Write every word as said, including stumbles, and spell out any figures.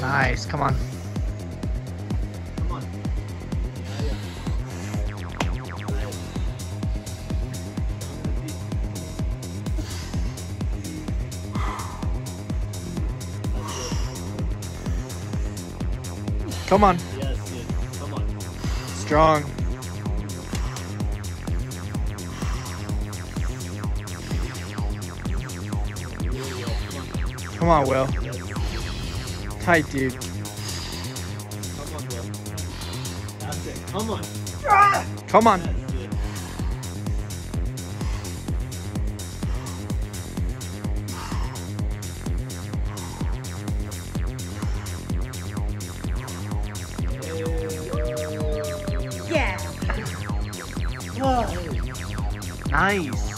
Nice. Come on. Come on. Come on. Yes, yes. Come on. Strong. Come on, Will. Tight, dude. Come on, Will. That's it. Come on. Come on. That's it. Yeah. Oh. Nice.